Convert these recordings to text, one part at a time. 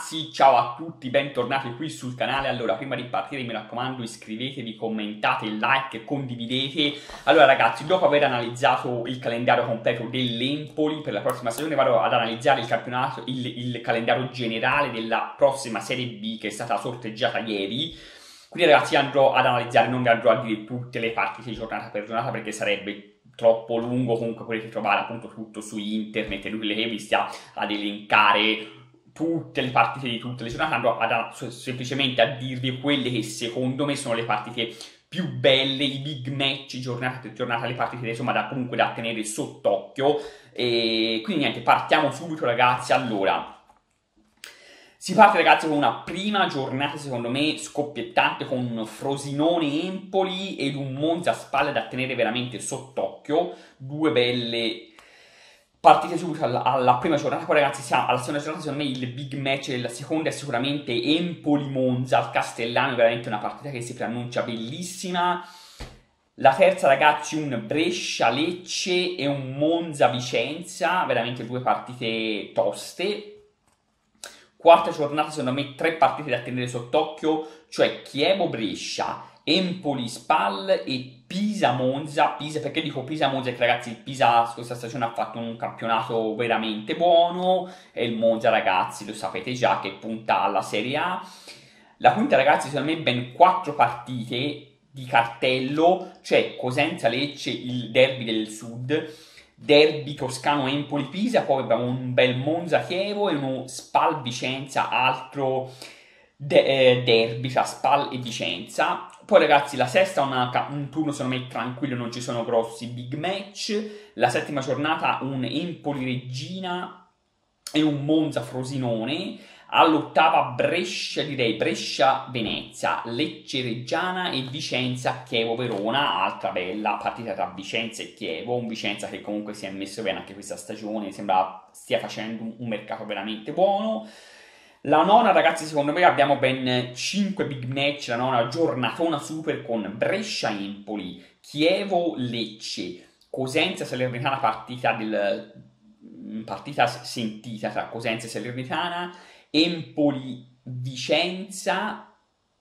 ragazzi, ciao a tutti, bentornati qui sul canale. Allora, prima di partire mi raccomando iscrivetevi, commentate, like, condividete. Allora ragazzi, dopo aver analizzato il calendario completo dell'Empoli per la prossima stagione, vado ad analizzare il campionato, il calendario generale della prossima Serie B che è stata sorteggiata ieri. Quindi ragazzi andrò ad analizzare, non vi andrò a dire tutte le partite giornata per giornata perché sarebbe troppo lungo. Comunque potete trovare appunto tutto su internet, è inutile che vi stia ad elencare tutte le partite di tutte le giornate. Andrò semplicemente a dirvi quelle che secondo me sono le partite più belle, i big match giornata per giornata, le partite insomma comunque da tenere sott'occhio. E quindi niente, partiamo subito ragazzi. Allora, si parte ragazzi con una prima giornata secondo me scoppiettante, con un Frosinone-Empoli ed un Monza-Spal da tenere veramente sott'occhio. Due belle partite subito alla prima giornata. Poi ragazzi siamo alla seconda giornata, secondo me il big match della seconda è sicuramente Empoli-Monza al Castellano, è veramente una partita che si preannuncia bellissima. La terza ragazzi un Brescia-Lecce e un Monza-Vicenza, veramente due partite toste. Quarta giornata secondo me tre partite da tenere sott'occhio, cioè Chievo-Brescia, Empoli-Spal e Pisa-Monza. Pisa, perché dico Pisa-Monza? Perché ragazzi il Pisa questa stagione ha fatto un campionato veramente buono e il Monza ragazzi lo sapete già che punta alla Serie A. La quinta ragazzi secondo me ben quattro partite di cartello, cioè Cosenza-Lecce, il derby del sud, derby toscano-Empoli-Pisa, poi abbiamo un bel Monza-Chievo e uno Spal-Vicenza, altro derby tra Spal e Vicenza. Poi ragazzi la sesta è un turno secondo me tranquillo, non ci sono grossi big match. La settima giornata un Empoli-Regina e un Monza-Frosinone. All'ottava Brescia, direi Brescia-Venezia, Lecce-Reggiana e Vicenza-Chievo-Verona, altra bella partita tra Vicenza e Chievo, un Vicenza che comunque si è messo bene anche questa stagione, sembra stia facendo un mercato veramente buono. La nona ragazzi secondo me abbiamo ben 5 big match, la nona giornatona super con Brescia-Empoli, Chievo-Lecce, Cosenza-Salernitana, partita sentita tra Cosenza e Salernitana, Empoli-Vicenza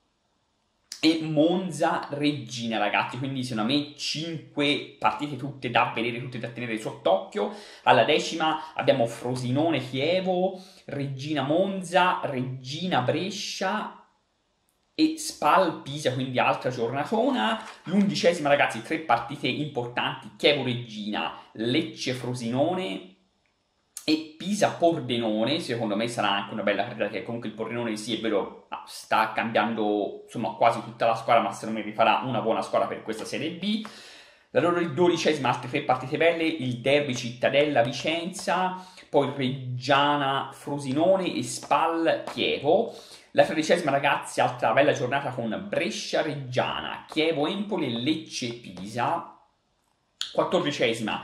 e Monza-Regina ragazzi, quindi secondo me 5 partite tutte da vedere, tutte da tenere sott'occhio. Alla decima abbiamo Frosinone-Chievo, Regina-Monza, Regina-Brescia e Spal-Pisa, quindi altra giornatona. L'undicesima ragazzi, tre partite importanti, Chievo-Regina, Lecce-Frosinone e Pisa-Pordenone. Secondo me sarà anche una bella partita, che comunque il Pordenone sì è vero sta cambiando insomma quasi tutta la squadra, ma secondo me rifarà una buona squadra per questa Serie B. La loro dodicesima, altre tre partite belle, il derby Cittadella-Vicenza, poi Reggiana-Frosinone e Spal-Chievo. La tredicesima ragazzi, altra bella giornata con Brescia-Reggiana, Chievo-Empoli e Lecce-Pisa. Quattordicesima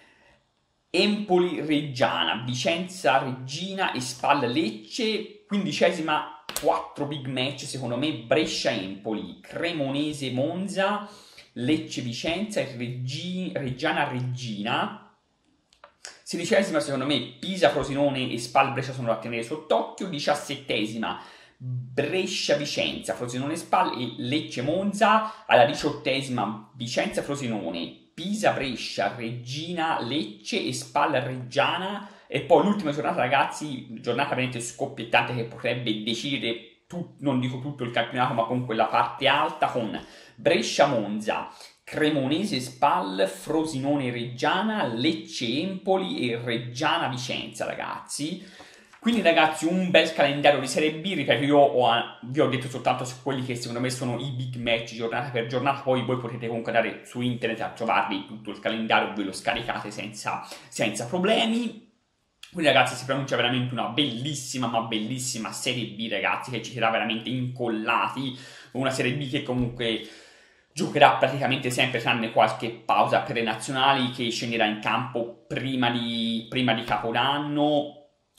Empoli-Reggiana, Vicenza-Regina e Spal-Lecce. Quindicesima, 4 big match secondo me, Brescia-Empoli, Cremonese-Monza, Lecce-Vicenza e Reggiana-Regina. Sedicesima secondo me, Pisa-Frosinone e Spal-Brescia sono da tenere sott'occhio. Diciassettesima, Brescia-Vicenza, Frosinone-Spal e Lecce-Monza. Alla diciottesima, Vicenza-Frosinone, Pisa-Brescia, Regina-Lecce e Spal-Reggiana. E poi l'ultima giornata ragazzi, giornata veramente scoppiettante che potrebbe decidere non dico tutto il campionato, ma comunque la parte alta, con Brescia-Monza, Cremonese-Spal, Frosinone-Reggiana, Lecce-Empoli e Reggiana-Vicenza ragazzi. Quindi ragazzi un bel calendario di Serie B, ripeto vi ho detto soltanto su quelli che secondo me sono i big match giornata per giornata, poi voi potete comunque andare su internet a trovarvi tutto il calendario, ve lo scaricate senza problemi. Quindi ragazzi si pronuncia veramente una bellissima ma bellissima Serie B ragazzi, che ci sarà veramente incollati, una Serie B che comunque giocherà praticamente sempre tranne qualche pausa per le nazionali, che scenderà in campo prima di Capodanno.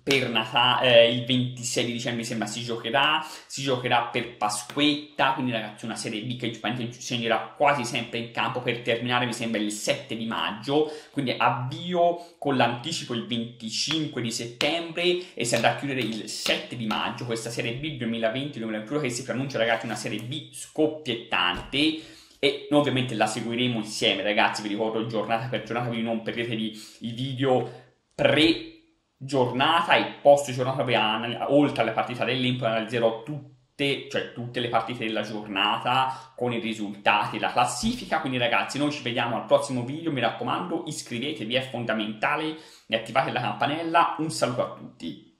per Natale, il 26 di dicembre mi sembra si giocherà per Pasquetta, quindi ragazzi una Serie B che scenderà quasi sempre in campo per terminare mi sembra il 7 di maggio, quindi avvio con l'anticipo il 25 di settembre e si andrà a chiudere il 7 di maggio questa Serie B 2020-2021 che si preannuncia ragazzi una Serie B scoppiettante. E noi ovviamente la seguiremo insieme ragazzi, vi ricordo giornata per giornata, quindi non perdetevi i video pre-giornata e post-giornata, oltre alle partite dell'Empoli analizzerò tutte le partite della giornata con i risultati e la classifica. Quindi ragazzi noi ci vediamo al prossimo video, mi raccomando iscrivetevi, è fondamentale e attivate la campanella. Un saluto a tutti.